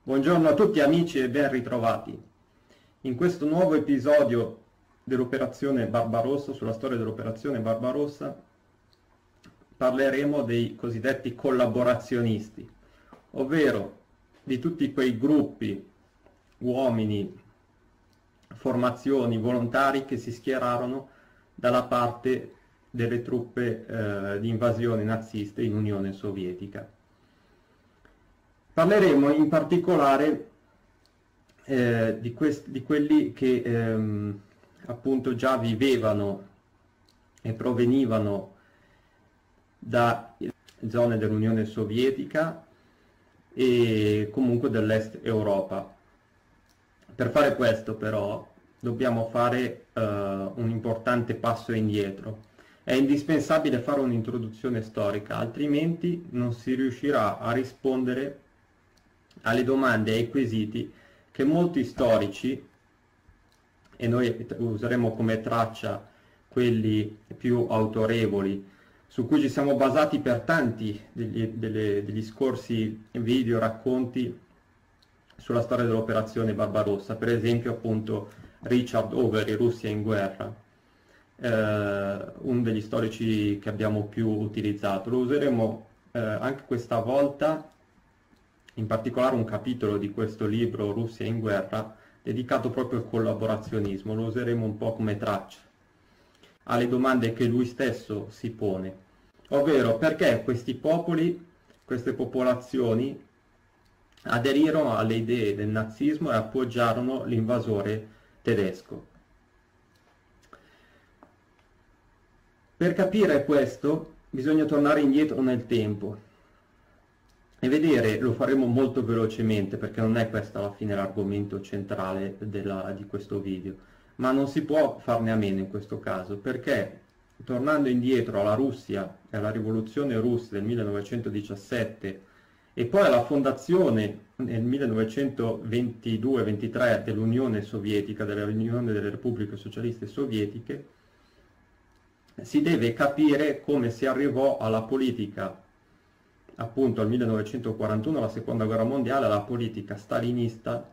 Buongiorno a tutti amici e ben ritrovati. In questo nuovo episodio dell'Operazione Barbarossa, sulla storia dell'Operazione Barbarossa, parleremo dei cosiddetti collaborazionisti, ovvero di tutti quei gruppi, uomini, formazioni, volontari che si schierarono dalla parte delle truppe di invasione naziste in Unione Sovietica. Parleremo in particolare di quelli che appunto già vivevano e provenivano da zone dell'Unione Sovietica e comunque dell'Est Europa. Per fare questo però dobbiamo fare un importante passo indietro. È indispensabile fare un'introduzione storica, altrimenti non si riuscirà a rispondere alle domande e ai quesiti che molti storici, e noi useremo come traccia quelli più autorevoli, su cui ci siamo basati per tanti degli scorsi video, racconti sulla storia dell'Operazione Barbarossa, per esempio appunto Richard Overy, Russia in guerra, uno degli storici che abbiamo più utilizzato. Lo useremo anche questa volta, in particolare un capitolo di questo libro, Russia in guerra, dedicato proprio al collaborazionismo. Lo useremo un po' come traccia alle domande che lui stesso si pone, ovvero perché questi popoli, queste popolazioni aderirono alle idee del nazismo e appoggiarono l'invasore tedesco. Per capire questo bisogna tornare indietro nel tempo e vedere, lo faremo molto velocemente perché non è questo alla fine l'argomento centrale di questo video, ma non si può farne a meno in questo caso, perché tornando indietro alla Russia e alla rivoluzione russa del 1917 e poi alla fondazione nel 1922-23 dell'Unione Sovietica, dell'Unione delle Repubbliche Socialiste Sovietiche, si deve capire come si arrivò alla politica, appunto al 1941, alla Seconda Guerra Mondiale, alla politica stalinista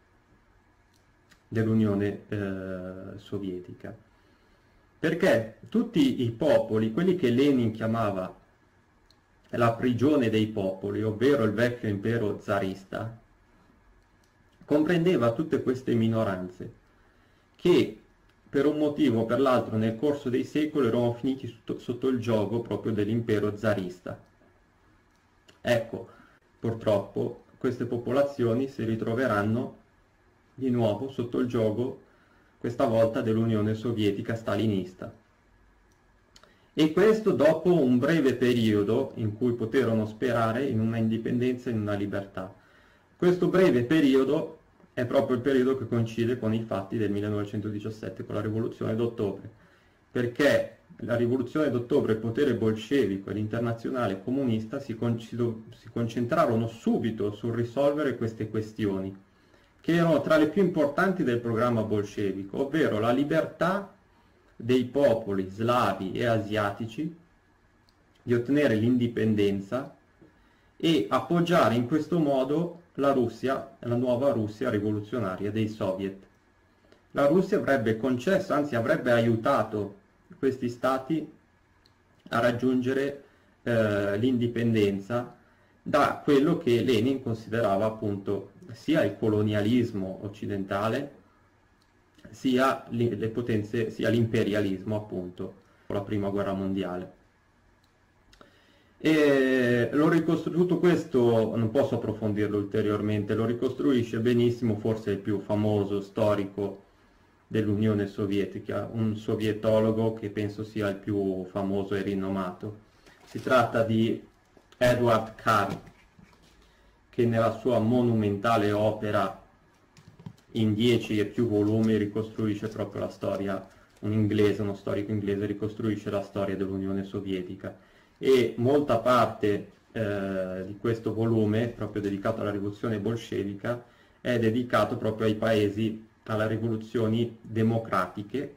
dell'Unione Sovietica. Perché tutti i popoli, quelli che Lenin chiamava la prigione dei popoli, ovvero il vecchio impero zarista, comprendeva tutte queste minoranze che per un motivo o per l'altro nel corso dei secoli erano finiti sotto il giogo proprio dell'impero zarista. Ecco, purtroppo queste popolazioni si ritroveranno di nuovo sotto il giogo, questa volta dell'Unione Sovietica stalinista. E questo dopo un breve periodo in cui poterono sperare in una indipendenza e in una libertà. Questo breve periodo è proprio il periodo che coincide con i fatti del 1917, con la rivoluzione d'ottobre, perché la rivoluzione d'ottobre, il potere bolscevico e l'internazionale comunista si concentrarono subito sul risolvere queste questioni, che erano tra le più importanti del programma bolscevico, ovvero la libertà dei popoli slavi e asiatici di ottenere l'indipendenza e appoggiare in questo modo la Russia, la nuova Russia rivoluzionaria dei soviet. La Russia avrebbe concesso, anzi avrebbe aiutato questi stati a raggiungere l'indipendenza da quello che Lenin considerava appunto sia il colonialismo occidentale sia le potenze, sia l'imperialismo appunto con la prima guerra mondiale. E tutto questo non posso approfondirlo ulteriormente, lo ricostruisce benissimo forse il più famoso storico dell'Unione Sovietica, un sovietologo che penso sia il più famoso e rinomato. Si tratta di Edward Carr, che nella sua monumentale opera in 10 e più volumi ricostruisce proprio la storia, uno storico inglese ricostruisce la storia dell'Unione Sovietica, e molta parte di questo volume, proprio dedicato alla rivoluzione bolscevica, è dedicato proprio ai paesi, alle rivoluzioni democratiche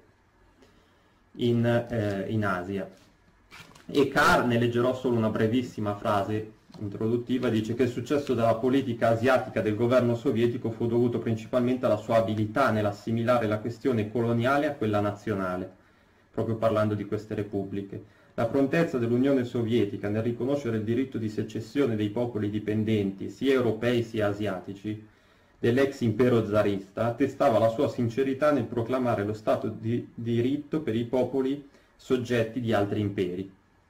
in Asia. E Carr, ne leggerò solo una brevissima frase introduttiva, dice che il successo della politica asiatica del governo sovietico fu dovuto principalmente alla sua abilità nell'assimilare la questione coloniale a quella nazionale, proprio parlando di queste repubbliche. La prontezza dell'Unione Sovietica nel riconoscere il diritto di secessione dei popoli dipendenti, sia europei sia asiatici, dell'ex impero zarista, attestava la sua sincerità nel proclamare lo Stato di diritto per i popoli soggetti di altri imperi.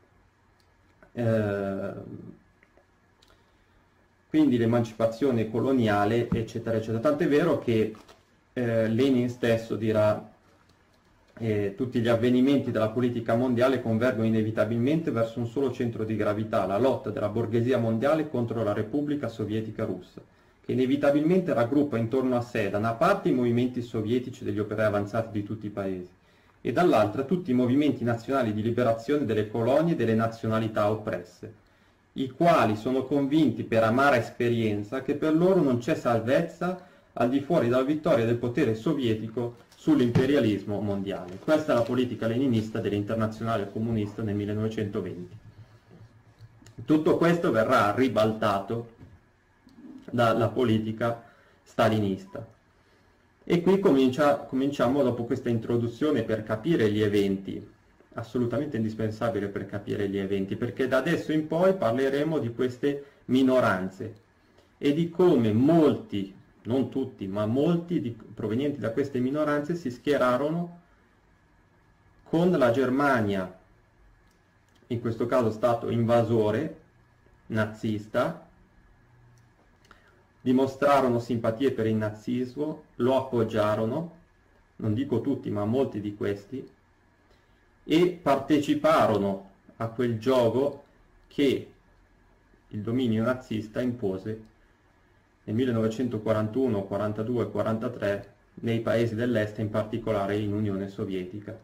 Quindi l'emancipazione coloniale, eccetera, eccetera. Tant'è vero che Lenin stesso dirà tutti gli avvenimenti della politica mondiale convergono inevitabilmente verso un solo centro di gravità, la lotta della borghesia mondiale contro la Repubblica Sovietica Russa, che inevitabilmente raggruppa intorno a sé da una parte i movimenti sovietici degli operai avanzati di tutti i paesi e dall'altra tutti i movimenti nazionali di liberazione delle colonie e delle nazionalità oppresse, i quali sono convinti per amara esperienza che per loro non c'è salvezza al di fuori dalla vittoria del potere sovietico sull'imperialismo mondiale. Questa è la politica leninista dell'Internazionale Comunista nel 1920. Tutto questo verrà ribaltato dalla politica stalinista. E qui cominciamo dopo questa introduzione per capire gli eventi, assolutamente indispensabile per capire gli eventi, perché da adesso in poi parleremo di queste minoranze e di come molti, non tutti, ma molti provenienti da queste minoranze si schierarono con la Germania, in questo caso stato invasore, nazista, dimostrarono simpatie per il nazismo, lo appoggiarono, non dico tutti, ma molti di questi, e parteciparono a quel gioco che il dominio nazista impose nel 1941, 42 e 43 nei paesi dell'est, in particolare in Unione Sovietica.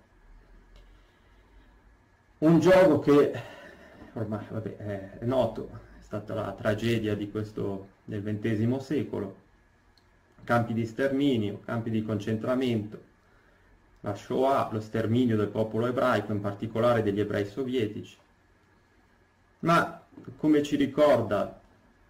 Un gioco che ormai è noto, è stata la tragedia del XX secolo, campi di sterminio, campi di concentramento, la Shoah, lo sterminio del popolo ebraico, in particolare degli ebrei sovietici. Ma, come ci ricorda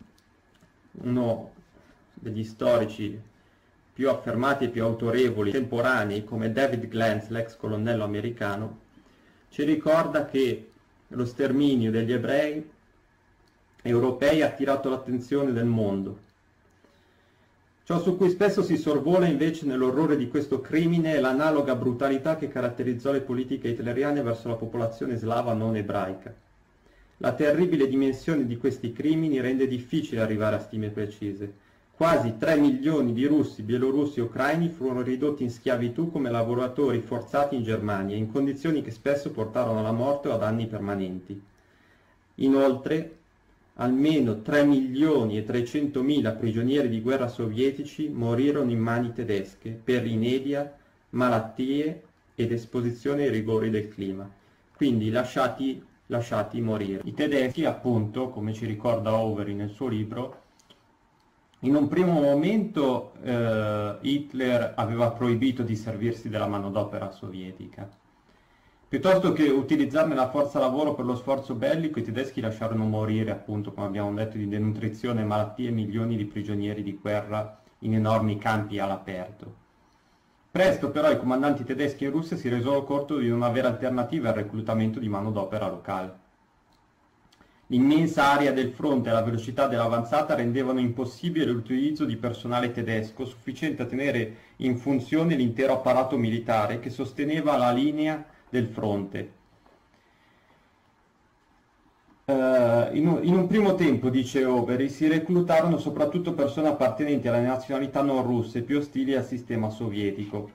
uno degli storici più affermati e più autorevoli contemporanei, come David Glantz, l'ex colonnello americano, ci ricorda che lo sterminio degli ebrei europei ha attirato l'attenzione del mondo. Ciò su cui spesso si sorvola invece nell'orrore di questo crimine è l'analoga brutalità che caratterizzò le politiche hitleriane verso la popolazione slava non ebraica. La terribile dimensione di questi crimini rende difficile arrivare a stime precise. Quasi 3 milioni di russi, bielorussi e ucraini furono ridotti in schiavitù come lavoratori forzati in Germania, in condizioni che spesso portarono alla morte o a danni permanenti. Inoltre, almeno 3 milioni e 300.000 prigionieri di guerra sovietici morirono in mani tedesche per inedia, malattie ed esposizione ai rigori del clima, quindi lasciati morire. I tedeschi, appunto, come ci ricorda Overy nel suo libro, in un primo momento Hitler aveva proibito di servirsi della manodopera sovietica. Piuttosto che utilizzarne la forza lavoro per lo sforzo bellico, i tedeschi lasciarono morire, appunto, come abbiamo detto, di denutrizione e malattie milioni di prigionieri di guerra in enormi campi all'aperto. Presto però i comandanti tedeschi in Russia si resero conto di non avere alternative al reclutamento di manodopera locale. L'immensa area del fronte e la velocità dell'avanzata rendevano impossibile l'utilizzo di personale tedesco sufficiente a tenere in funzione l'intero apparato militare che sosteneva la linea del fronte. In un primo tempo, dice Overy, si reclutarono soprattutto persone appartenenti alle nazionalità non russe più ostili al sistema sovietico.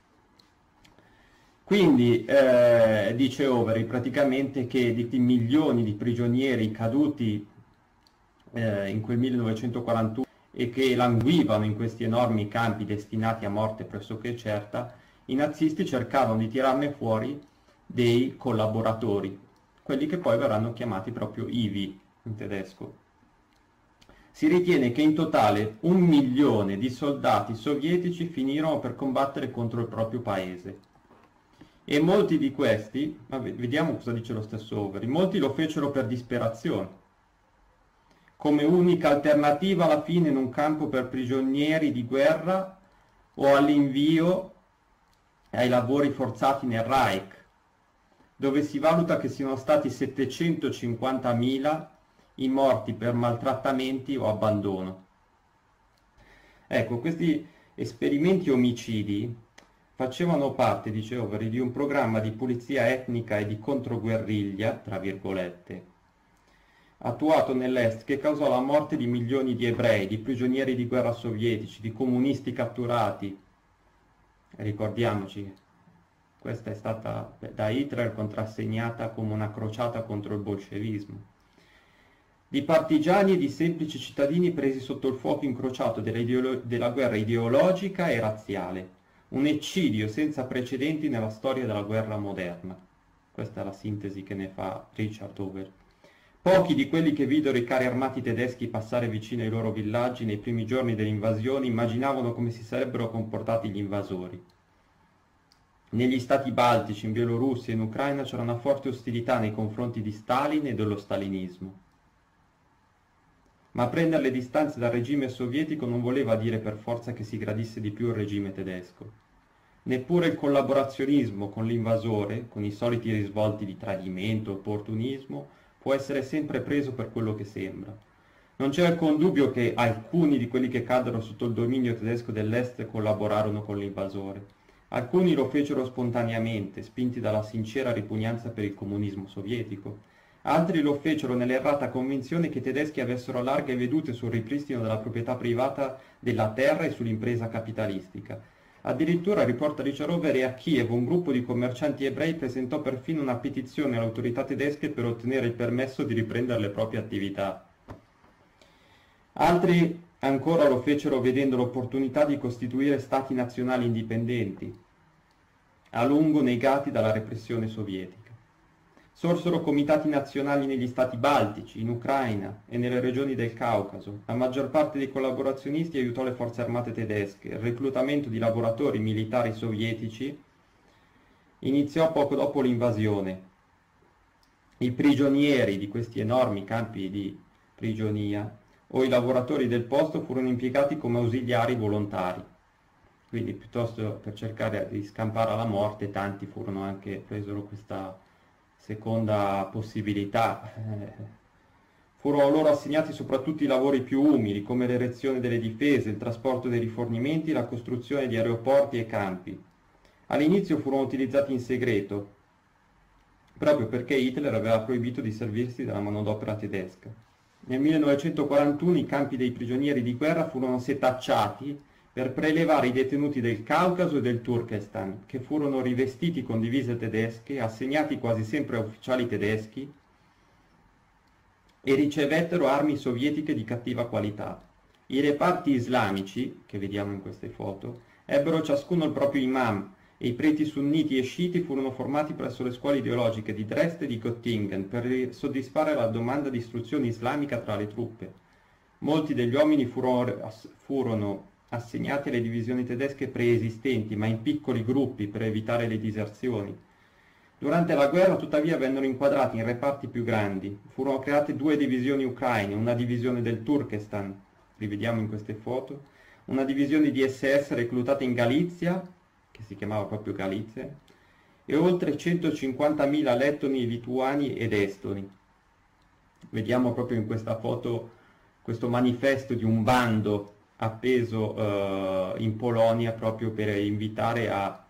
Quindi dice Overy praticamente che di milioni di prigionieri caduti in quel 1941 e che languivano in questi enormi campi destinati a morte pressoché certa, i nazisti cercavano di tirarne fuori dei collaboratori, quelli che poi verranno chiamati proprio IVI in tedesco. Si ritiene che in totale 1 milione di soldati sovietici finirono per combattere contro il proprio paese. E molti di questi, vediamo cosa dice lo stesso Overy, molti lo fecero per disperazione. come unica alternativa alla fine in un campo per prigionieri di guerra o all'invio ai lavori forzati nel Reich, dove si valuta che siano stati 750.000 i morti per maltrattamenti o abbandono. Ecco, questi esperimenti omicidi facevano parte, dicevo, di un programma di pulizia etnica e di controguerriglia, tra virgolette, attuato nell'Est, che causò la morte di milioni di ebrei, di prigionieri di guerra sovietici, di comunisti catturati. Ricordiamoci, questa è stata da Hitler contrassegnata come una crociata contro il bolscevismo. Di partigiani e di semplici cittadini presi sotto il fuoco incrociato della guerra ideologica e razziale. Un eccidio senza precedenti nella storia della guerra moderna. Questa è la sintesi che ne fa Richard Hoover. Pochi di quelli che videro i carri armati tedeschi passare vicino ai loro villaggi nei primi giorni dell'invasione immaginavano come si sarebbero comportati gli invasori. Negli stati baltici, in Bielorussia e in Ucraina c'era una forte ostilità nei confronti di Stalin e dello stalinismo. Ma prendere le distanze dal regime sovietico non voleva dire per forza che si gradisse di più il regime tedesco. Neppure il collaborazionismo con l'invasore, con i soliti risvolti di tradimento, opportunismo, può essere sempre preso per quello che sembra. Non c'è alcun dubbio che alcuni di quelli che caddero sotto il dominio tedesco dell'Est collaborarono con l'invasore. Alcuni lo fecero spontaneamente, spinti dalla sincera ripugnanza per il comunismo sovietico. Altri lo fecero nell'errata convinzione che i tedeschi avessero larghe vedute sul ripristino della proprietà privata della terra e sull'impresa capitalistica. Addirittura, riporta Richard Hoover, a Kiev un gruppo di commercianti ebrei presentò perfino una petizione alle autorità tedesche per ottenere il permesso di riprendere le proprie attività. Altri ancora lo fecero vedendo l'opportunità di costituire stati nazionali indipendenti, a lungo negati dalla repressione sovietica. Sorsero comitati nazionali negli stati baltici, in Ucraina e nelle regioni del Caucaso. La maggior parte dei collaborazionisti aiutò le forze armate tedesche. Il reclutamento di lavoratori militari sovietici iniziò poco dopo l'invasione. I prigionieri di questi enormi campi di prigionia o i lavoratori del posto furono impiegati come ausiliari volontari. Quindi piuttosto per cercare di scampare alla morte, tanti presero questa seconda possibilità. Furono loro assegnati soprattutto i lavori più umili, come l'erezione delle difese, il trasporto dei rifornimenti, la costruzione di aeroporti e campi. All'inizio furono utilizzati in segreto, proprio perché Hitler aveva proibito di servirsi della manodopera tedesca. Nel 1941 i campi dei prigionieri di guerra furono setacciati per prelevare i detenuti del Caucaso e del Turkestan, che furono rivestiti con divise tedesche, assegnati quasi sempre a ufficiali tedeschi, e ricevettero armi sovietiche di cattiva qualità. I reparti islamici, che vediamo in queste foto, ebbero ciascuno il proprio imam, e i preti sunniti e sciiti furono formati presso le scuole ideologiche di Dresda e di Göttingen per soddisfare la domanda di istruzione islamica tra le truppe. Molti degli uomini furono assegnati alle divisioni tedesche preesistenti, ma in piccoli gruppi per evitare le diserzioni. Durante la guerra, tuttavia, vennero inquadrati in reparti più grandi. Furono create 2 divisioni ucraine, una divisione del Turkestan, li vediamo in queste foto, una divisione di SS reclutata in Galizia, che si chiamava proprio Galizia, e oltre 150.000 lettoni, lituani ed estoni. Vediamo proprio in questa foto questo manifesto di un bando appeso in Polonia proprio per invitare a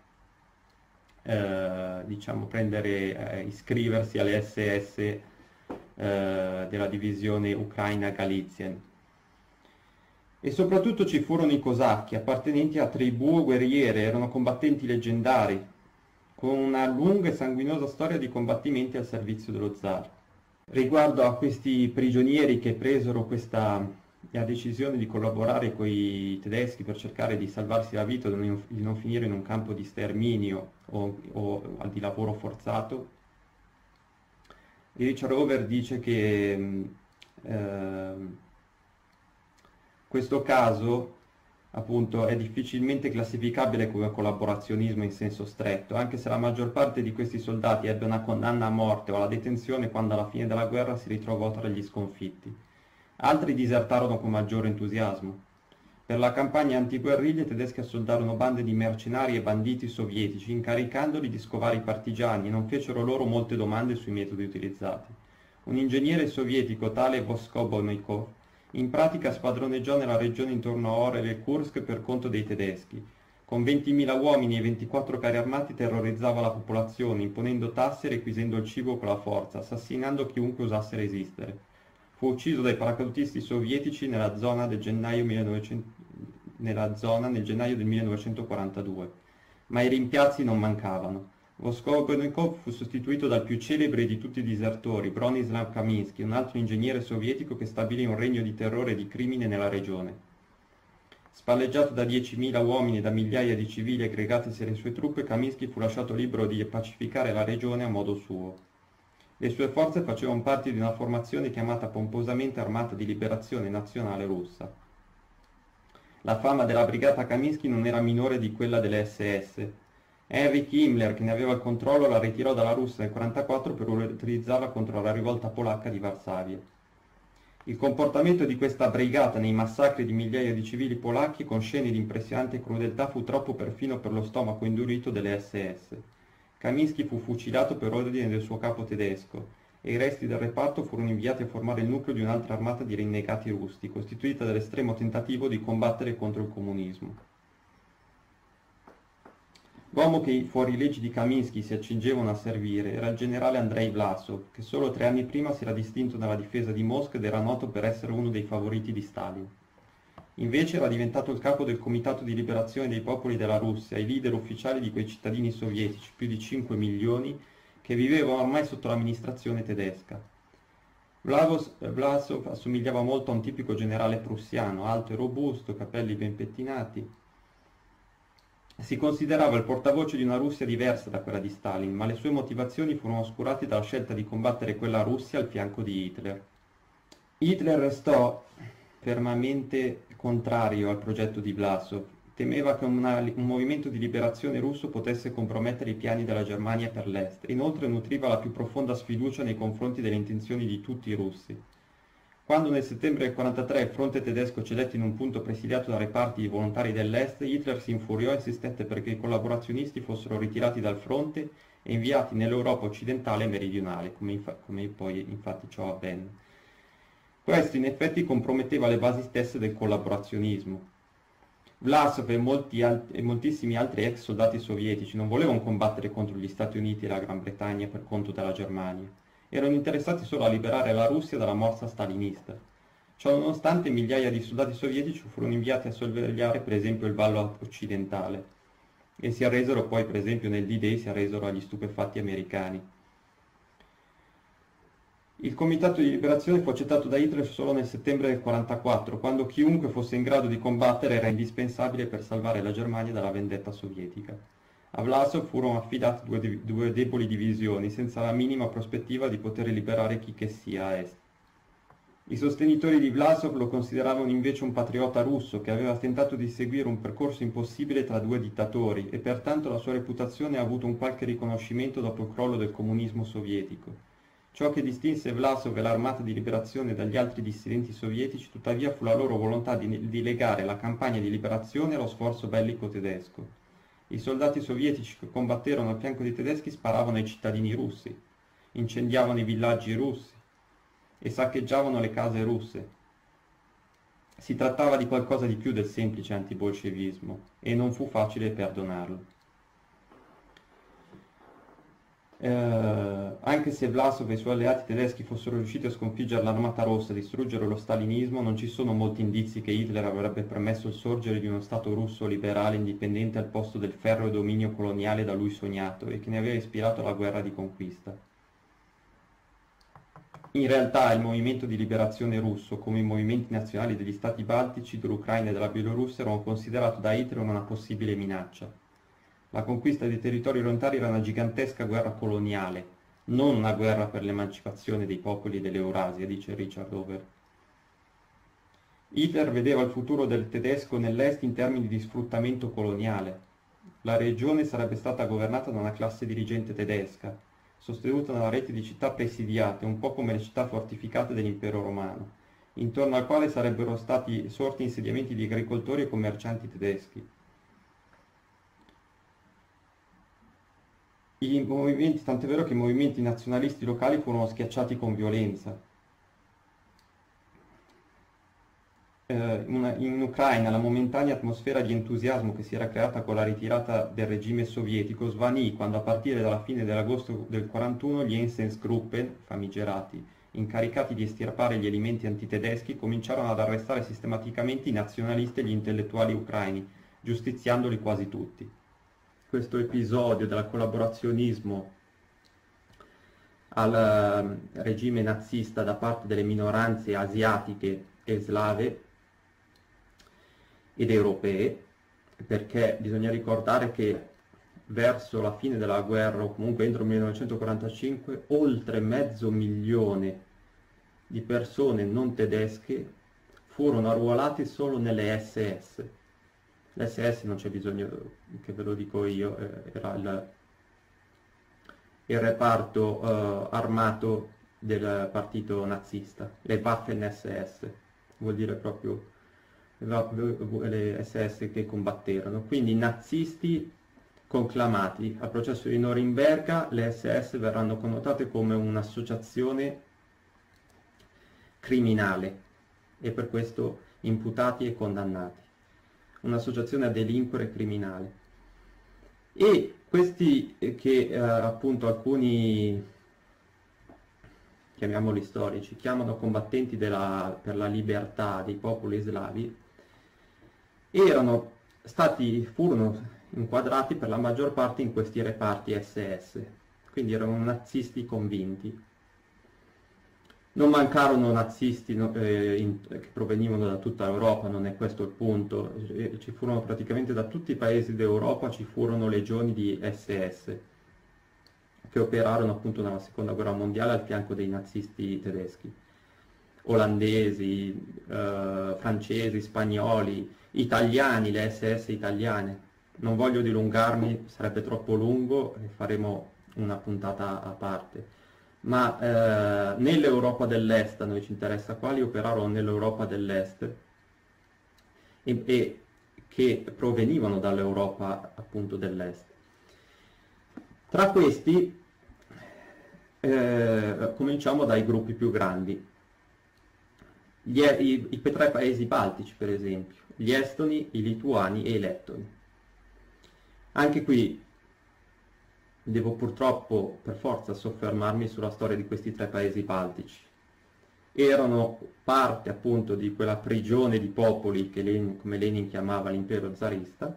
iscriversi alle SS della divisione ucraina Galizien. E soprattutto ci furono i cosacchi, appartenenti a tribù guerriere, erano combattenti leggendari, con una lunga e sanguinosa storia di combattimenti al servizio dello zar. Riguardo a questi prigionieri che presero la decisione di collaborare con i tedeschi per cercare di salvarsi la vita, di non finire in un campo di sterminio o di lavoro forzato, Richard Hoover dice che questo caso appunto è difficilmente classificabile come collaborazionismo in senso stretto, anche se la maggior parte di questi soldati ebbe una condanna a morte o alla detenzione quando alla fine della guerra si ritrovò tra gli sconfitti. Altri disertarono con maggiore entusiasmo. Per la campagna antiguerriglia i tedeschi assoldarono bande di mercenari e banditi sovietici, incaricandoli di scovare i partigiani, e non fecero loro molte domande sui metodi utilizzati. Un ingegnere sovietico, tale Voskobonikov, in pratica spadroneggiò nella regione intorno a Orel e Kursk per conto dei tedeschi. Con 20.000 uomini e 24 carri armati terrorizzava la popolazione, imponendo tasse e requisendo il cibo con la forza, assassinando chiunque osasse resistere. Fu ucciso dai paracadutisti sovietici nella zona nel gennaio del 1942, ma i rimpiazzi non mancavano. Voskobonikov fu sostituito dal più celebre di tutti i disertori, Bronislav Kaminsky, un altro ingegnere sovietico che stabilì un regno di terrore e di crimine nella regione. Spalleggiato da 10.000 uomini e da migliaia di civili aggregatisi alle sue truppe, Kaminsky fu lasciato libero di pacificare la regione a modo suo. Le sue forze facevano parte di una formazione chiamata pomposamente Armata di Liberazione Nazionale Russa. La fama della brigata Kaminsky non era minore di quella delle SS. Heinrich Himmler, che ne aveva il controllo, la ritirò dalla Russia nel 1944 per utilizzarla contro la rivolta polacca di Varsavia. Il comportamento di questa brigata nei massacri di migliaia di civili polacchi con scene di impressionante crudeltà fu troppo perfino per lo stomaco indurito delle SS. Kaminsky fu fucilato per ordine del suo capo tedesco e i resti del reparto furono inviati a formare il nucleo di un'altra armata di rinnegati russi, costituita dall'estremo tentativo di combattere contro il comunismo. L'uomo che i fuorileggi di Kaminsky si accingevano a servire era il generale Andrei Vlasov, che solo 3 anni prima si era distinto nella difesa di Mosca ed era noto per essere uno dei favoriti di Stalin. Invece era diventato il capo del Comitato di Liberazione dei Popoli della Russia e leader ufficiale di quei cittadini sovietici, più di 5 milioni, che vivevano ormai sotto l'amministrazione tedesca. Vlasov assomigliava molto a un tipico generale prussiano, alto e robusto, capelli ben pettinati. Si considerava il portavoce di una Russia diversa da quella di Stalin, ma le sue motivazioni furono oscurate dalla scelta di combattere quella Russia al fianco di Hitler. Hitler restò fermamente contrario al progetto di Vlasov. Temeva che un movimento di liberazione russo potesse compromettere i piani della Germania per l'Est. Inoltre nutriva la più profonda sfiducia nei confronti delle intenzioni di tutti i russi. Quando nel settembre del 1943 il fronte tedesco cedette in un punto presidiato da reparti di volontari dell'Est, Hitler si infuriò e insistette perché i collaborazionisti fossero ritirati dal fronte e inviati nell'Europa occidentale e meridionale, come poi infatti ciò avvenne. Questo in effetti comprometteva le basi stesse del collaborazionismo. Vlasov e moltissimi altri ex soldati sovietici non volevano combattere contro gli Stati Uniti e la Gran Bretagna per conto della Germania. Erano interessati solo a liberare la Russia dalla morsa stalinista. Ciò nonostante, migliaia di soldati sovietici furono inviati a sorvegliare per esempio il Vallo occidentale e si arresero poi, per esempio nel D-Day, si arresero agli stupefatti americani. Il Comitato di Liberazione fu accettato da Hitler solo nel settembre del 1944, quando chiunque fosse in grado di combattere era indispensabile per salvare la Germania dalla vendetta sovietica. A Vlasov furono affidate due deboli divisioni, senza la minima prospettiva di poter liberare chi che sia a est. I sostenitori di Vlasov lo consideravano invece un patriota russo che aveva tentato di seguire un percorso impossibile tra 2 dittatori e pertanto la sua reputazione ha avuto un qualche riconoscimento dopo il crollo del comunismo sovietico. Ciò che distinse Vlasov e l'Armata di Liberazione dagli altri dissidenti sovietici tuttavia fu la loro volontà di legare la campagna di liberazione allo sforzo bellico tedesco. I soldati sovietici che combatterono al fianco dei tedeschi sparavano ai cittadini russi, incendiavano i villaggi russi e saccheggiavano le case russe. Si trattava di qualcosa di più del semplice antibolscevismo e non fu facile perdonarlo. Anche se Vlasov e i suoi alleati tedeschi fossero riusciti a sconfiggere l'Armata Rossa e distruggere lo stalinismo, non ci sono molti indizi che Hitler avrebbe permesso il sorgere di uno Stato russo liberale indipendente al posto del ferreo dominio coloniale da lui sognato e che ne aveva ispirato la guerra di conquista. In realtà il movimento di liberazione russo, come i movimenti nazionali degli Stati Baltici, dell'Ucraina e della Bielorussia, erano considerati da Hitler una possibile minaccia. La conquista dei territori orientali era una gigantesca guerra coloniale, non una guerra per l'emancipazione dei popoli dell'Eurasia, dice Richard Over. Hitler vedeva il futuro del tedesco nell'est in termini di sfruttamento coloniale. La regione sarebbe stata governata da una classe dirigente tedesca, sostenuta da una rete di città presidiate, un po' come le città fortificate dell'impero romano, intorno al quale sarebbero stati sorti insediamenti di agricoltori e commercianti tedeschi. I movimenti, tant'è vero che i movimenti nazionalisti locali furono schiacciati con violenza. In Ucraina la momentanea atmosfera di entusiasmo che si era creata con la ritirata del regime sovietico svanì quando a partire dalla fine dell'agosto del 41 gli Einsatzgruppen, famigerati, incaricati di estirpare gli elementi antitedeschi, cominciarono ad arrestare sistematicamente i nazionalisti e gli intellettuali ucraini, giustiziandoli quasi tutti. Questo episodio del collaborazionismo al regime nazista da parte delle minoranze asiatiche e slave ed europee, perché bisogna ricordare che verso la fine della guerra, o comunque entro il 1945, oltre 500.000 di persone non tedesche furono arruolate solo nelle SS. L'SS non c'è bisogno che ve lo dico io, era il reparto armato del partito nazista, le Waffen-SS, vuol dire proprio le SS che combatterono. Quindi nazisti conclamati al processo di Norimberga, le SS verranno connotate come un'associazione criminale e per questo imputati e condannati, un'associazione a delinquere criminale. E questi che appunto alcuni, chiamiamoli storici, chiamano combattenti per la libertà dei popoli slavi, furono inquadrati per la maggior parte in questi reparti SS, quindi erano nazisti convinti. Non mancarono nazisti che provenivano da tutta Europa, non è questo il punto, ci furono praticamente da tutti i paesi d'Europa, ci furono legioni di SS che operarono appunto nella seconda guerra mondiale al fianco dei nazisti tedeschi, olandesi, francesi, spagnoli, italiani, le SS italiane. Non voglio dilungarmi, sarebbe troppo lungo e faremo una puntata a parte. Ma nell'Europa dell'Est, a noi ci interessa quali operarono nell'Europa dell'Est e che provenivano dall'Europa appunto dell'Est. Tra questi cominciamo dai gruppi più grandi. I tre paesi baltici, per esempio, gli estoni, i lituani e i lettoni. Anche qui devo purtroppo per forza soffermarmi sulla storia di questi tre paesi baltici. Erano parte appunto di quella prigione di popoli che come Lenin chiamava l'impero zarista.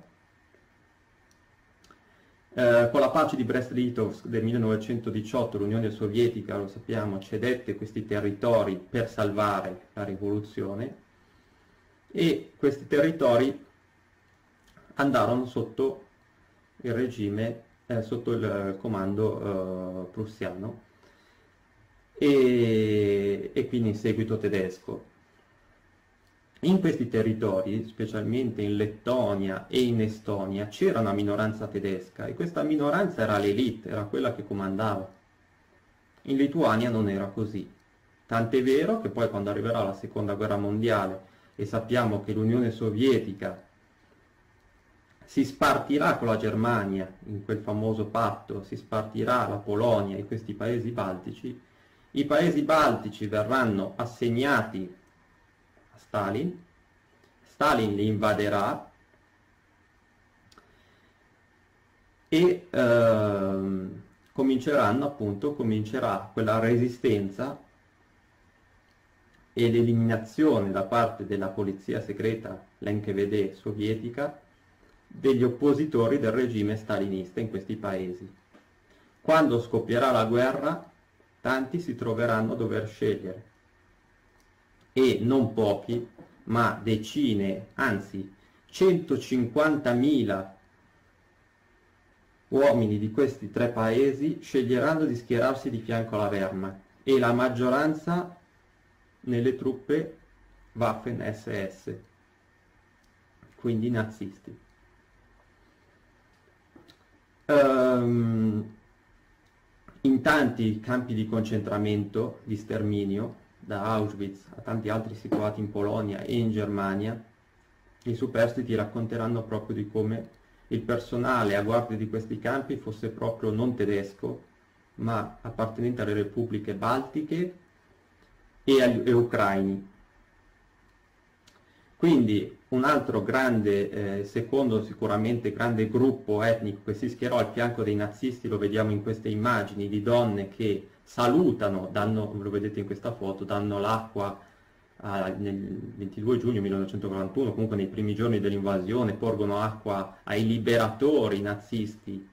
Con la pace di Brest-Litovsk del 1918 l'Unione Sovietica, lo sappiamo, cedette questi territori per salvare la rivoluzione e questi territori andarono sotto il regime, sotto il comando prussiano e quindi in seguito tedesco. In questi territori, specialmente in Lettonia e in Estonia, c'era una minoranza tedesca e questa minoranza era l'élite, era quella che comandava. In Lituania non era così. Tant'è vero che poi quando arriverà la seconda guerra mondiale e sappiamo che l'Unione Sovietica si spartirà con la Germania, in quel famoso patto, si spartirà la Polonia e questi paesi baltici, i paesi baltici verranno assegnati a Stalin, Stalin li invaderà e comincerà quella resistenza e l'eliminazione da parte della polizia segreta, l'NKVD sovietica, degli oppositori del regime stalinista in questi paesi. Quando scoppierà la guerra, tanti si troveranno a dover scegliere, e non pochi, ma decine, anzi 150.000 uomini di questi tre paesi sceglieranno di schierarsi di fianco alla Wehrmacht e la maggioranza nelle truppe Waffen-SS, quindi nazisti. In tanti campi di concentramento, di sterminio, da Auschwitz a tanti altri situati in Polonia e in Germania, i superstiti racconteranno proprio di come il personale a guardia di questi campi fosse proprio non tedesco, ma appartenente alle repubbliche baltiche e ucraini. Quindi un altro grande, secondo sicuramente grande gruppo etnico che si schierò al fianco dei nazisti, lo vediamo in queste immagini di donne che salutano, lo vedete in questa foto, danno l'acqua nel 22 giugno 1941, comunque nei primi giorni dell'invasione, porgono acqua ai liberatori nazisti,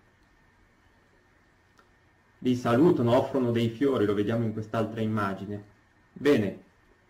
li salutano, offrono dei fiori, lo vediamo in quest'altra immagine. Bene,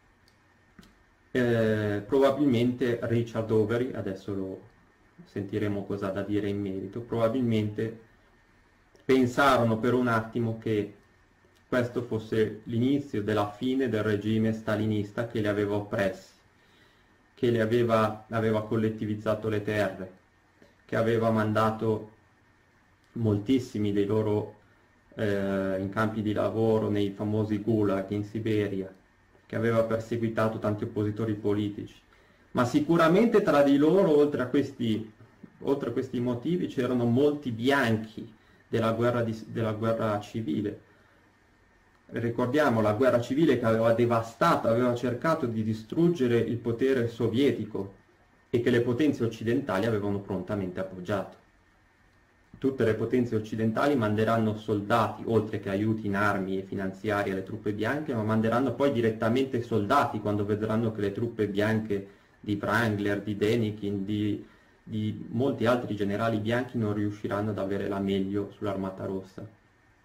probabilmente Richard Overy, adesso lo sentiremo cosa ha da dire in merito, probabilmente pensarono per un attimo che questo fosse l'inizio della fine del regime stalinista che li aveva oppressi, che aveva collettivizzato le terre, che aveva mandato moltissimi dei loro in campi di lavoro, nei famosi gulag in Siberia, che aveva perseguitato tanti oppositori politici. Ma sicuramente tra di loro, oltre a questi motivi, c'erano molti bianchi della guerra civile. Ricordiamo la guerra civile che aveva devastato, aveva cercato di distruggere il potere sovietico e che le potenze occidentali avevano prontamente appoggiato. Tutte le potenze occidentali manderanno soldati, oltre che aiuti in armi e finanziari alle truppe bianche, ma manderanno poi direttamente soldati quando vedranno che le truppe bianche di Wrangler, di Denikin, di molti altri generali bianchi non riusciranno ad avere la meglio sull'Armata Rossa.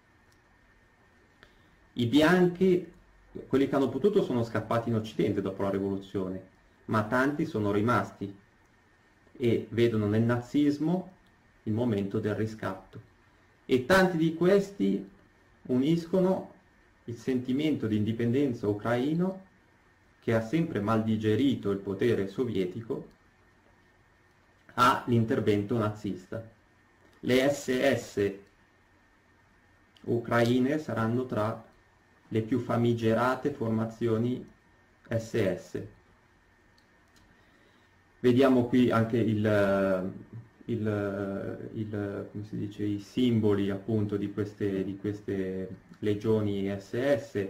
I bianchi, quelli che hanno potuto, sono scappati in Occidente dopo la rivoluzione, ma tanti sono rimasti e vedono nel nazismo il momento del riscatto. E tanti di questi uniscono il sentimento di indipendenza ucraino, che ha sempre mal digerito il potere sovietico, all'intervento nazista. Le SS ucraine saranno tra le più famigerate formazioni SS. Vediamo qui anche come si dice, i simboli appunto di queste legioni SS,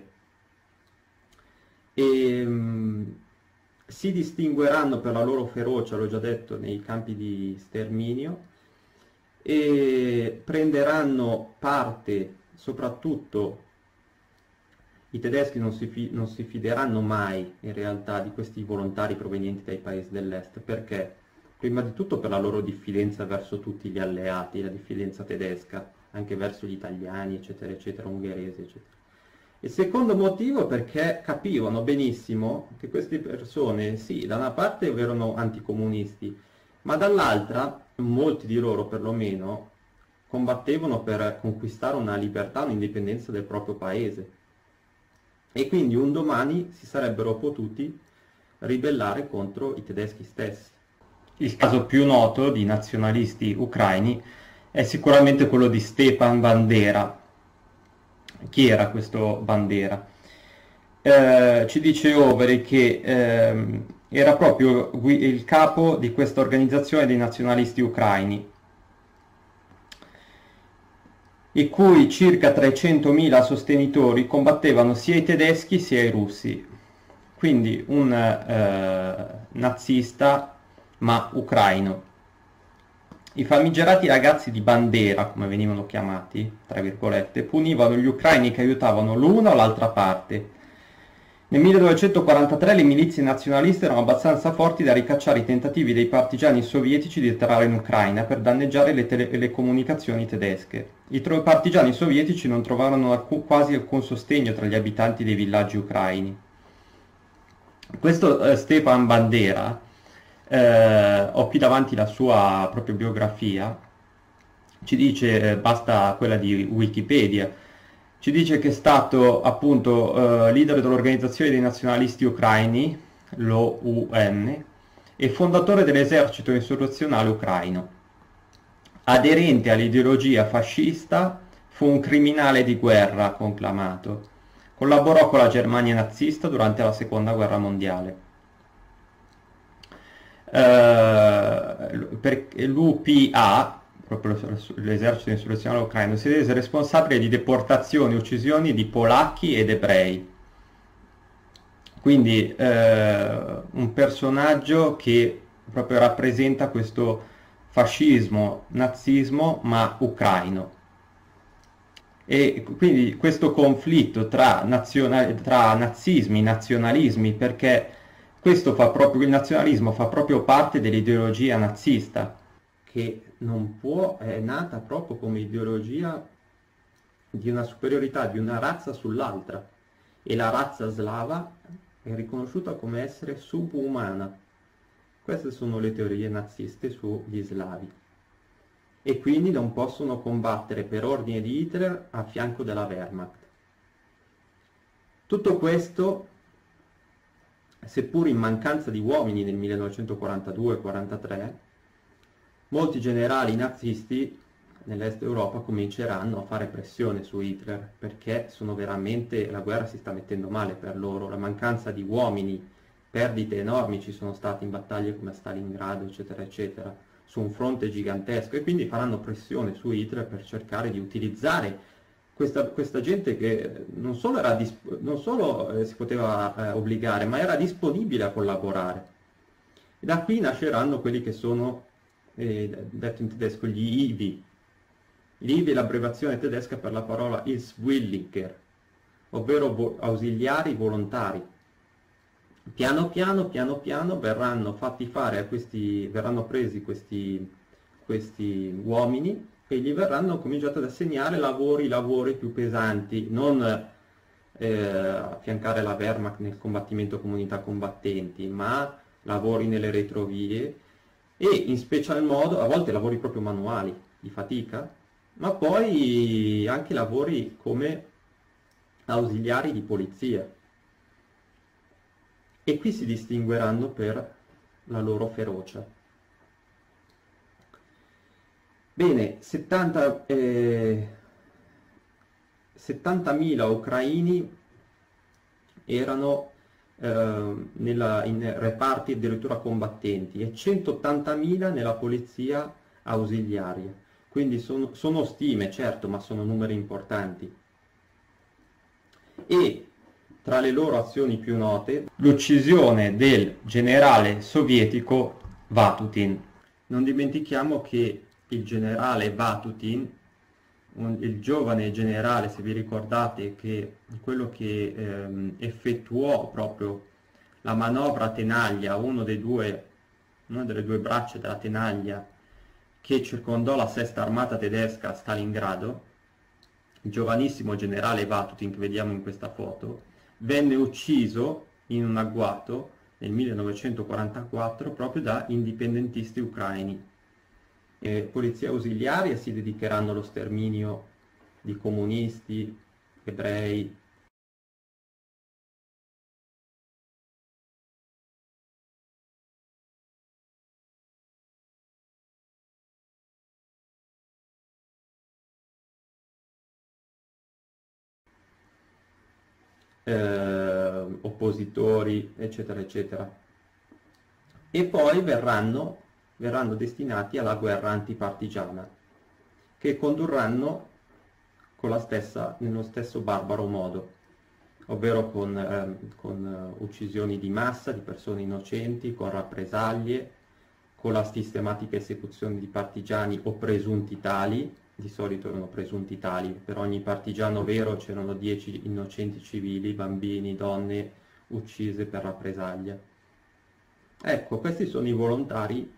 e si distingueranno per la loro ferocia, l'ho già detto, nei campi di sterminio, e prenderanno parte soprattutto. I tedeschi non si fideranno mai in realtà di questi volontari provenienti dai paesi dell'est, perché? Prima di tutto per la loro diffidenza verso tutti gli alleati, la diffidenza tedesca, anche verso gli italiani, eccetera, eccetera, ungheresi, eccetera. Il secondo motivo perché capivano benissimo che queste persone, sì, da una parte erano anticomunisti, ma dall'altra, molti di loro perlomeno, combattevano per conquistare una libertà, un'indipendenza del proprio paese. E quindi un domani si sarebbero potuti ribellare contro i tedeschi stessi. Il caso più noto di nazionalisti ucraini è sicuramente quello di Stepan Bandera. Chi era questo Bandera? Ci dice Overy che era proprio il capo di questa organizzazione dei nazionalisti ucraini, i cui circa 300.000 sostenitori combattevano sia i tedeschi sia i russi. Quindi un nazista ma ucraino. I famigerati ragazzi di Bandera, come venivano chiamati, tra virgolette, punivano gli ucraini che aiutavano l'una o l'altra parte. Nel 1943 le milizie nazionaliste erano abbastanza forti da ricacciare i tentativi dei partigiani sovietici di entrare in Ucraina per danneggiare le comunicazioni tedesche. I partigiani sovietici non trovarono quasi alcun sostegno tra gli abitanti dei villaggi ucraini. Questo Stepan Bandera, ho qui davanti la sua propria biografia, ci dice, basta quella di Wikipedia, ci dice che è stato appunto leader dell'Organizzazione dei Nazionalisti Ucraini, l'OUN, e fondatore dell'esercito insurrezionale ucraino. Aderente all'ideologia fascista, fu un criminale di guerra conclamato. Collaborò con la Germania nazista durante la Seconda Guerra Mondiale. L'UPA, proprio l'esercito di insurrezione ucraino, si rese responsabile di deportazioni e uccisioni di polacchi ed ebrei. Quindi un personaggio che proprio rappresenta questo fascismo, nazismo, ma ucraino. E quindi questo conflitto tra nazismi, nazionalismi, perché questo fa proprio, il nazionalismo fa proprio parte dell'ideologia nazista, che non può, è nata proprio come ideologia di una superiorità di una razza sull'altra, e la razza slava è riconosciuta come essere subumana. Queste sono le teorie naziste sugli slavi. E quindi non possono combattere per ordine di Hitler a fianco della Wehrmacht. Tutto questo, seppur in mancanza di uomini nel 1942-43, molti generali nazisti nell'est Europa cominceranno a fare pressione su Hitler, perché sono veramente, la guerra si sta mettendo male per loro, la mancanza di uomini, perdite enormi ci sono state in battaglie come a Stalingrado, eccetera, eccetera, su un fronte gigantesco, e quindi faranno pressione su Hitler per cercare di utilizzare questa gente che non solo, si poteva obbligare, ma era disponibile a collaborare. E da qui nasceranno quelli che sono, detto in tedesco, gli IVI. Gli IVI è l'abbreviazione tedesca per la parola Hilfswilliger, ovvero ausiliari volontari. Piano piano verranno fatti fare verranno presi questi uomini e gli verranno cominciati ad assegnare lavori più pesanti, non affiancare la Wehrmacht nel combattimento comunità combattenti, ma lavori nelle retrovie e in special modo a volte lavori proprio manuali, di fatica, ma poi anche lavori come ausiliari di polizia. E qui si distingueranno per la loro ferocia. Bene, 70.000 ucraini erano in reparti addirittura combattenti e 180.000 nella polizia ausiliaria. Quindi sono stime, certo, ma sono numeri importanti. E tra le loro azioni più note, l'uccisione del generale sovietico Vatutin. Non dimentichiamo che il generale Vatutin, il giovane generale, se vi ricordate, che quello che effettuò proprio la manovra Tenaglia, una delle due braccia della Tenaglia che circondò la sesta armata tedesca a Stalingrado, il giovanissimo generale Vatutin che vediamo in questa foto, venne ucciso in un agguato nel 1944 proprio da indipendentisti ucraini. Polizia ausiliaria si dedicheranno allo sterminio di comunisti, ebrei, oppositori, eccetera, eccetera. E poi verranno destinati alla guerra antipartigiana, che condurranno nello stesso barbaro modo, ovvero con uccisioni di massa di persone innocenti, con rappresaglie, con la sistematica esecuzione di partigiani o presunti tali. Di solito erano presunti tali, per ogni partigiano vero c'erano 10 innocenti civili, bambini, donne uccise per rappresaglia. Ecco, questi sono i volontari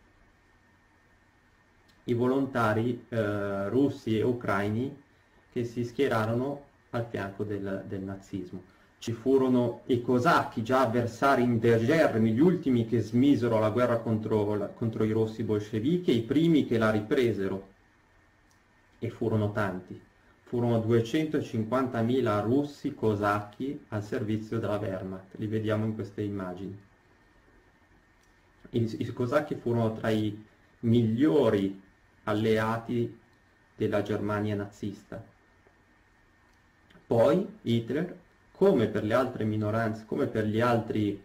russi e ucraini che si schierarono al fianco del nazismo. Ci furono i cosacchi, già avversari indegermi, gli ultimi che smisero la guerra contro i rossi bolscevichi, e i primi che la ripresero. E furono tanti. Furono 250.000 russi cosacchi al servizio della Wehrmacht. Li vediamo in queste immagini. I cosacchi furono tra i migliori alleati della Germania nazista. Poi Hitler come per le altre minoranze, come per gli altri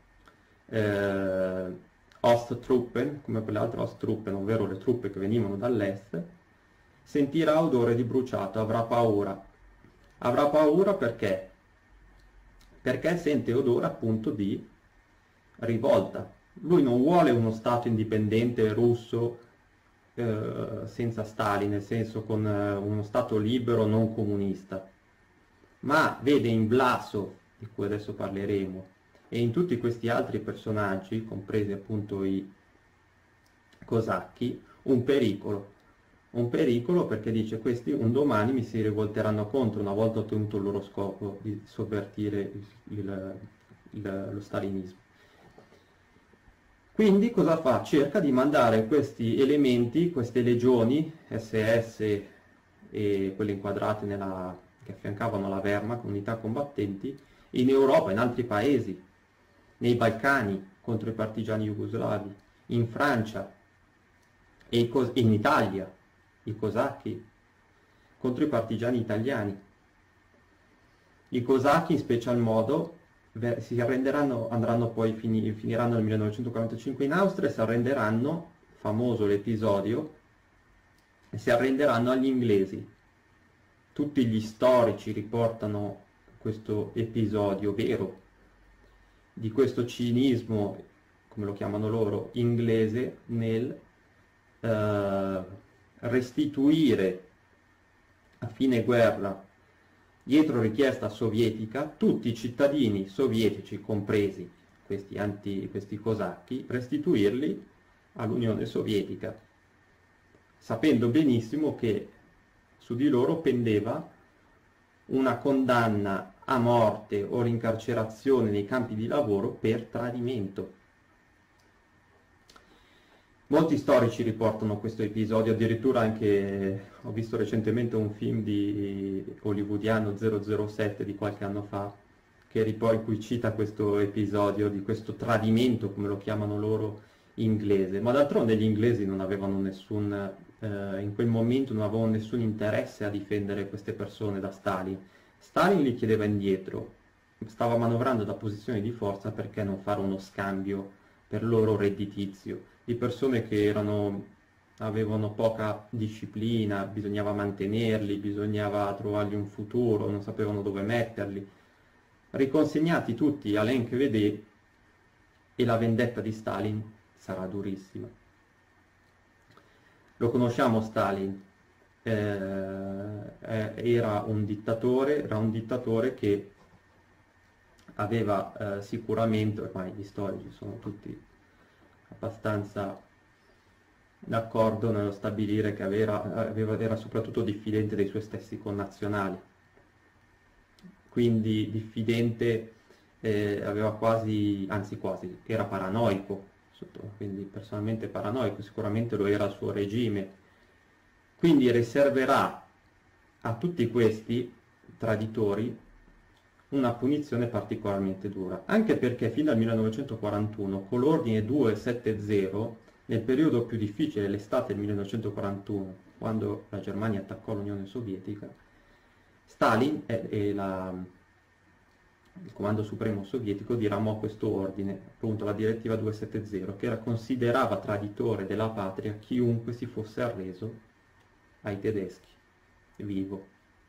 Osttruppen, come per le altre Osttruppen, ovvero le truppe che venivano dall'est, sentirà odore di bruciato, avrà paura. Avrà paura perché? Perché sente odore appunto di rivolta. Lui non vuole uno Stato indipendente russo senza Stalin, nel senso con uno Stato libero non comunista, ma vede in Vlasov, di cui adesso parleremo, e in tutti questi altri personaggi, compresi appunto i cosacchi, un pericolo perché dice questi un domani mi si rivolteranno contro una volta ottenuto il loro scopo di sovvertire lo stalinismo. Quindi cosa fa? Cerca di mandare questi elementi, queste legioni SS e quelle inquadrate che affiancavano la Wehrmacht, unità combattenti, in Europa, in altri paesi, nei Balcani contro i partigiani jugoslavi, in Francia e in Italia, i cosacchi contro i partigiani italiani. I cosacchi in special modo si arrenderanno, finiranno nel 1945 in Austria e si arrenderanno, famoso l'episodio, si arrenderanno agli inglesi. Tutti gli storici riportano questo episodio vero, di questo cinismo, come lo chiamano loro, inglese, nel restituire a fine guerra, dietro richiesta sovietica, tutti i cittadini sovietici, compresi questi cosacchi, restituirli all'Unione Sovietica, sapendo benissimo che su di loro pendeva una condanna a morte o rincarcerazione nei campi di lavoro per tradimento. Molti storici riportano questo episodio, addirittura anche ho visto recentemente un film di hollywoodiano 007 di qualche anno fa, in cui cita questo episodio di questo tradimento, come lo chiamano loro, inglese. Ma d'altronde gli inglesi non avevano in quel momento non avevano nessun interesse a difendere queste persone da Stalin. Stalin li chiedeva indietro, stava manovrando da posizioni di forza, perché non fare uno scambio per loro redditizio di persone che avevano poca disciplina, bisognava mantenerli, bisognava trovargli un futuro, non sapevano dove metterli. Riconsegnati tutti a l'Enchvd e la vendetta di Stalin sarà durissima. Lo conosciamo Stalin, era un dittatore che aveva sicuramente, ormai gli storici sono tutti abbastanza d'accordo nello stabilire che era soprattutto diffidente dei suoi stessi connazionali, quindi diffidente, aveva era paranoico, quindi personalmente paranoico, sicuramente lo era il suo regime, quindi riserverà a tutti questi traditori una punizione particolarmente dura, anche perché fino al 1941, con l'ordine 270, nel periodo più difficile, l'estate del 1941, quando la Germania attaccò l'Unione Sovietica, Stalin il Comando Supremo Sovietico diramò questo ordine, appunto la direttiva 270, che considerava traditore della patria chiunque si fosse arreso ai tedeschi, vivo.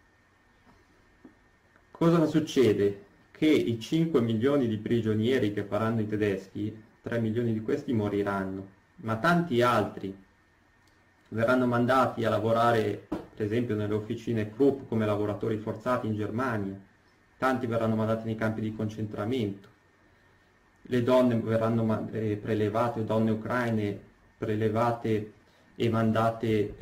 Cosa succede? Che i 5 milioni di prigionieri che faranno i tedeschi, 3 milioni di questi moriranno, ma tanti altri verranno mandati a lavorare, per esempio, nelle officine Krupp come lavoratori forzati in Germania, tanti verranno mandati nei campi di concentramento, le donne verranno prelevate, donne ucraine prelevate e mandate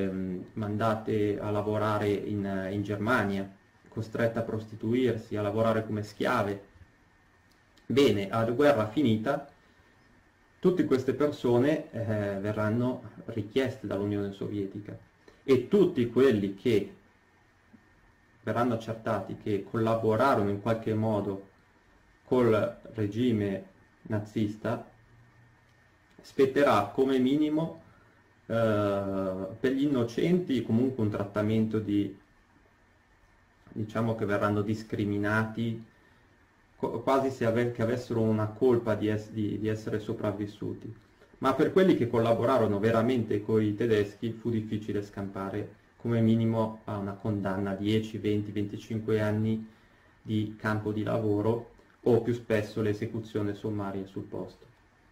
a lavorare in Germania, costrette a prostituirsi, a lavorare come schiave. Bene, a guerra finita, tutte queste persone verranno richieste dall'Unione Sovietica e tutti quelli che verranno accertati che collaborarono in qualche modo col regime nazista, spetterà come minimo per gli innocenti comunque un trattamento di diciamo che verranno discriminati quasi che avessero una colpa di essere sopravvissuti. Ma per quelli che collaborarono veramente con i tedeschi fu difficile scampare come minimo a una condanna 10, 20, 25 anni di campo di lavoro o più spesso l'esecuzione sommaria sul posto.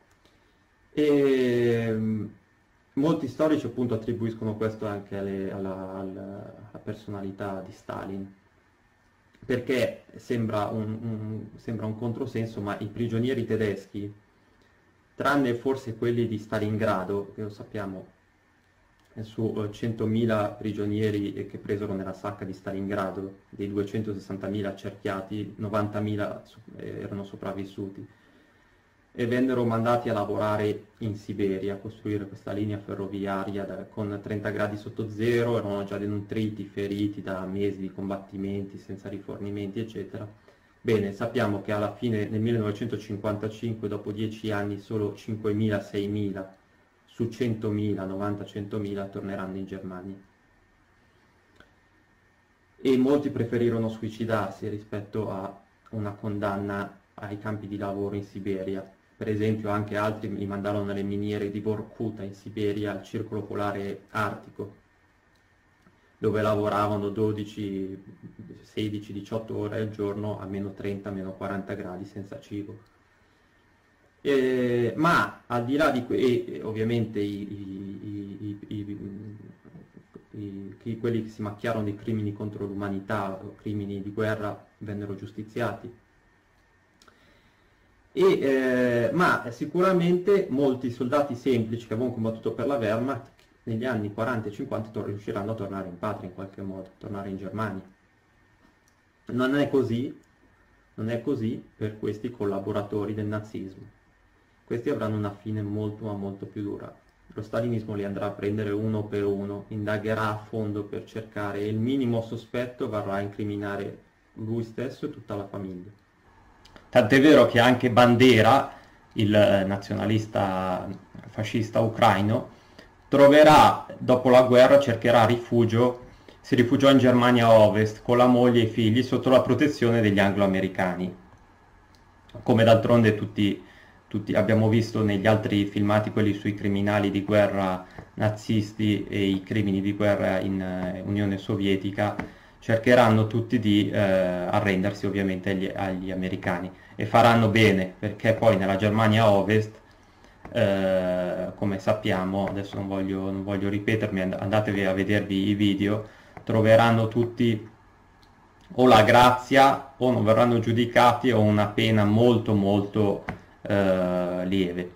E molti storici appunto attribuiscono questo anche alla personalità di Stalin, perché sembra un controsenso, ma i prigionieri tedeschi, tranne forse quelli di Stalingrado, che lo sappiamo, su 100.000 prigionieri che presero nella sacca di Stalingrado, dei 260.000 accerchiati, 90.000 erano sopravvissuti e vennero mandati a lavorare in Siberia, a costruire questa linea ferroviaria con 30 gradi sotto zero, erano già denutriti, feriti da mesi di combattimenti senza rifornimenti, eccetera. Bene, sappiamo che alla fine, nel 1955, dopo 10 anni, solo 5.000, 6.000 su 100.000, 90-100.000 torneranno in Germania. E molti preferirono suicidarsi rispetto a una condanna ai campi di lavoro in Siberia. Per esempio anche altri li mandarono nelle miniere di Vorkuta in Siberia, al circolo polare artico, dove lavoravano 12, 16, 18 ore al giorno a meno 30, meno 40 gradi senza cibo. Ma al di là di ovviamente quelli che si macchiarono di crimini contro l'umanità o crimini di guerra vennero giustiziati. Ma sicuramente molti soldati semplici che avevano combattuto per la Wehrmacht negli anni 40 e 50 riusciranno a tornare in patria in qualche modo, tornare in Germania. Non è così per questi collaboratori del nazismo. Questi avranno una fine molto ma molto più dura. Lo stalinismo li andrà a prendere uno per uno, indagherà a fondo per cercare, e il minimo sospetto varrà a incriminare lui stesso e tutta la famiglia. Tant'è vero che anche Bandera, il nazionalista fascista ucraino, troverà, dopo la guerra, cercherà rifugio, si rifugiò in Germania Ovest con la moglie e i figli sotto la protezione degli anglo-americani, come d'altronde tutti abbiamo visto negli altri filmati, quelli sui criminali di guerra nazisti e i crimini di guerra in Unione Sovietica. Cercheranno tutti di arrendersi ovviamente agli americani, e faranno bene, perché poi nella Germania Ovest, come sappiamo, adesso non voglio ripetermi, andatevi a vedervi i video, troveranno tutti o la grazia o non verranno giudicati o una pena molto molto lieve.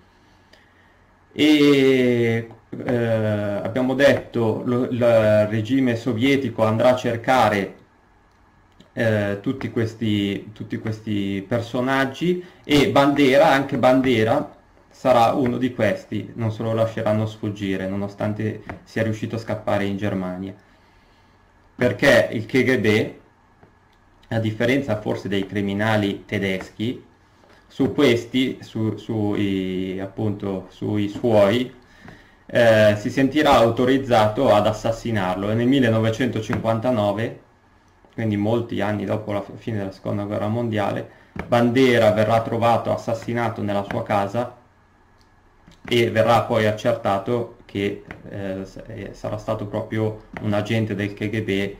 E abbiamo detto il regime sovietico andrà a cercare tutti questi personaggi, e anche Bandera sarà uno di questi, non se lo lasceranno sfuggire nonostante sia riuscito a scappare in Germania, perché il KGB, a differenza forse dei criminali tedeschi, su questi, appunto sui suoi, si sentirà autorizzato ad assassinarlo, e nel 1959, quindi molti anni dopo la fine della seconda guerra mondiale, Bandera verrà trovato assassinato nella sua casa, e verrà poi accertato che sarà stato proprio un agente del KGB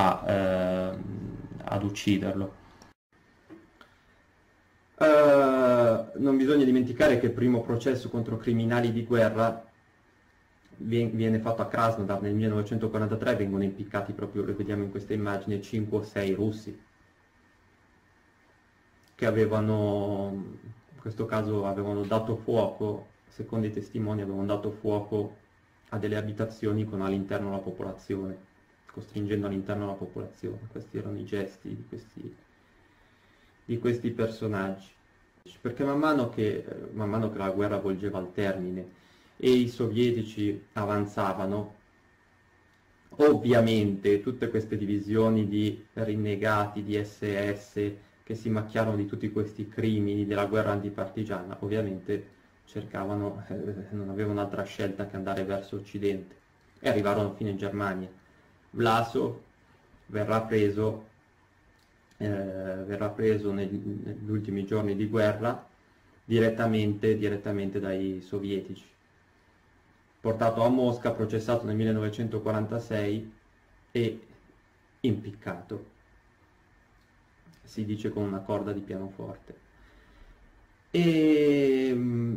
ad ucciderlo. Non bisogna dimenticare che il primo processo contro criminali di guerra viene fatto a Krasnodar nel 1943, vengono impiccati proprio, lo vediamo in questa immagine, 5 o 6 russi che avevano, in questo caso avevano dato fuoco, secondo i testimoni avevano dato fuoco a delle abitazioni con all'interno la popolazione, costringendo all'interno la popolazione. Questi erano i gesti di questi personaggi, perché man mano che la guerra volgeva al termine e i sovietici avanzavano, ovviamente tutte queste divisioni di rinnegati, di SS, che si macchiarono di tutti questi crimini della guerra antipartigiana, ovviamente cercavano, non avevano altra scelta che andare verso occidente, e arrivarono fino in Germania. Vlasov verrà preso verrà preso negli ultimi giorni di guerra direttamente dai sovietici. Portato a Mosca, processato nel 1946 e impiccato, si dice con una corda di pianoforte. E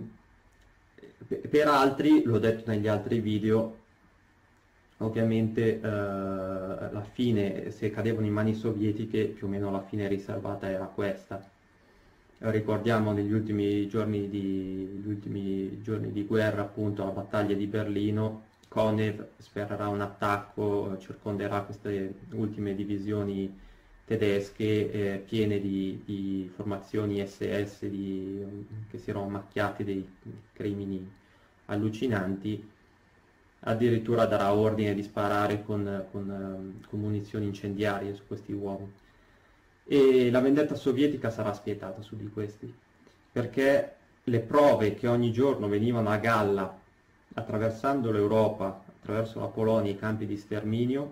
per altri, l'ho detto negli altri video, ovviamente la fine, se cadevano in mani sovietiche, più o meno la fine riservata era questa. Ricordiamo negli ultimi giorni di guerra, appunto, la battaglia di Berlino, Konev sferrerà un attacco, circonderà queste ultime divisioni tedesche piene di formazioni SS che si erano macchiate dei crimini allucinanti. Addirittura darà ordine di sparare con munizioni incendiarie su questi uomini. E la vendetta sovietica sarà spietata su di questi, perché le prove che ogni giorno venivano a galla attraversando l'Europa, attraverso la Polonia, i campi di sterminio,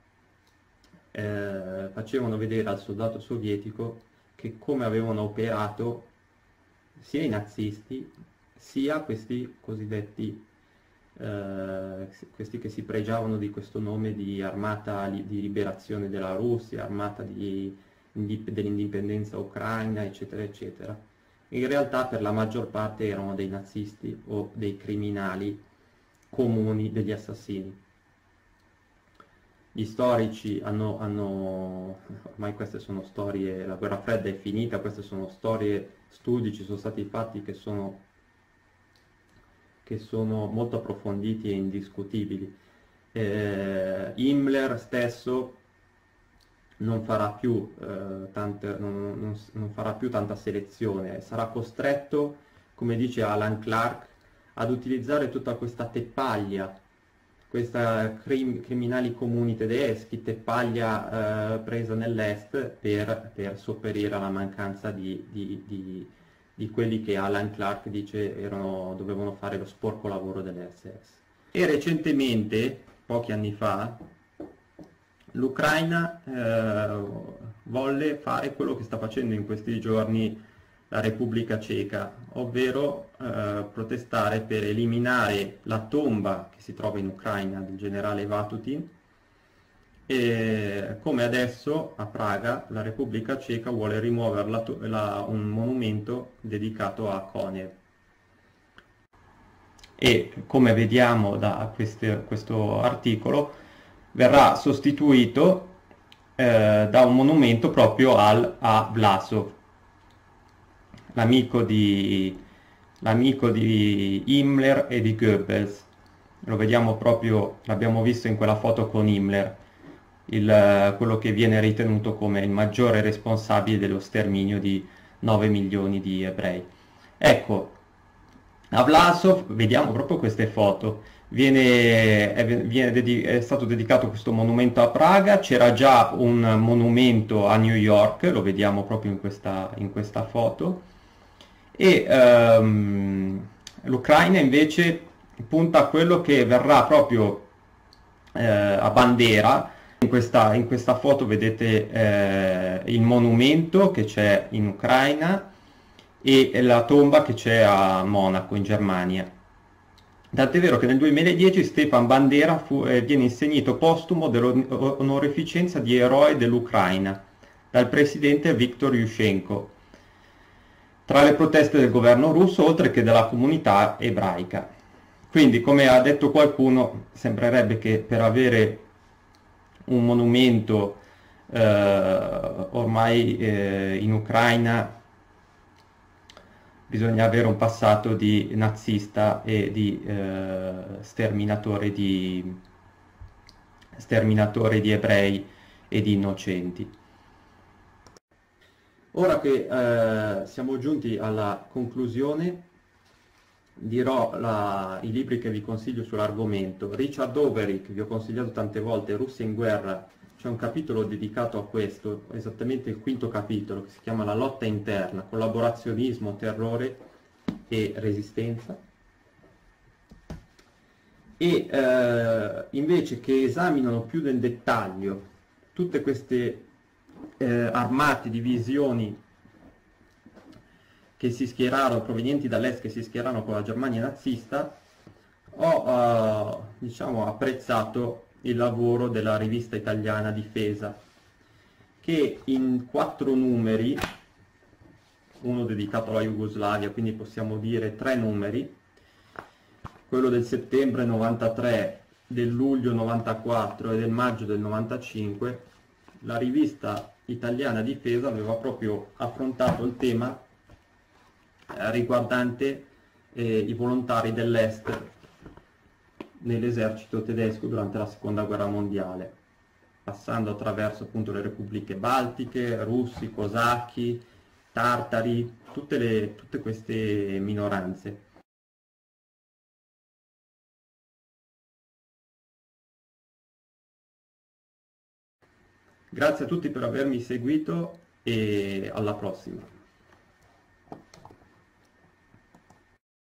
facevano vedere al soldato sovietico che come avevano operato sia i nazisti sia questi cosiddetti questi che si pregiavano di questo nome di armata di liberazione della Russia, armata dell'indipendenza ucraina, eccetera, eccetera. In realtà per la maggior parte erano dei nazisti o dei criminali comuni, degli assassini. Gli storici ormai queste sono storie, la guerra fredda è finita, queste sono storie, studi ci sono stati fatti che sono molto approfonditi e indiscutibili. Himmler stesso non farà più tanta selezione, sarà costretto, come dice Alan Clark, ad utilizzare tutta questa teppaglia, questa criminali comuni tedeschi, teppaglia presa nell'est per sopperire alla mancanza di quelli che Alan Clark dice dovevano fare lo sporco lavoro delle SS. E recentemente, pochi anni fa, l'Ucraina volle fare quello che sta facendo in questi giorni la Repubblica Ceca, ovvero protestare per eliminare la tomba che si trova in Ucraina del generale Vatutin, e come adesso a Praga la Repubblica Ceca vuole rimuovere un monumento dedicato a Konev. E come vediamo da questo articolo, verrà sostituito da un monumento proprio a Vlasov, l'amico di Himmler e di Goebbels. Lo vediamo proprio, l'abbiamo visto in quella foto con Himmler, quello che viene ritenuto come il maggiore responsabile dello sterminio di 9 milioni di ebrei. Ecco, a Vlasov vediamo proprio queste foto. È stato dedicato questo monumento a Praga, c'era già un monumento a New York, lo vediamo proprio in questa foto, e l'Ucraina invece punta a quello che verrà proprio a bandiera. In questa foto vedete il monumento che c'è in Ucraina e la tomba che c'è a Monaco, in Germania. Tant'è vero che nel 2010 Stefan Bandera viene insignito postumo dell'onorificenza di eroe dell'Ucraina dal presidente Viktor Yushchenko, tra le proteste del governo russo oltre che della comunità ebraica. Quindi, come ha detto qualcuno, sembrerebbe che per avere un monumento ormai in Ucraina bisogna avere un passato di nazista e di sterminatore di ebrei e di innocenti. Ora che siamo giunti alla conclusione, dirò i libri che vi consiglio sull'argomento. Richard Overy, che vi ho consigliato tante volte, Russia in guerra, c'è un capitolo dedicato a questo, esattamente il quinto capitolo, che si chiama La lotta interna, collaborazionismo, terrore e resistenza. E invece che esaminano più nel dettaglio tutte queste armate, divisioni che si schierarono, provenienti dall'est, che si schierarono con la Germania nazista, ho diciamo, apprezzato il lavoro della rivista italiana Difesa, che in 4 numeri, uno dedicato alla Jugoslavia, quindi possiamo dire 3 numeri, quello del settembre 93, del luglio 94 e del maggio del 95, la rivista italiana Difesa aveva proprio affrontato il tema riguardante i volontari dell'est nell'esercito tedesco durante la seconda guerra mondiale, passando attraverso appunto le repubbliche baltiche, russi, cosacchi, tartari, tutte queste minoranze. Grazie a tutti per avermi seguito e alla prossima.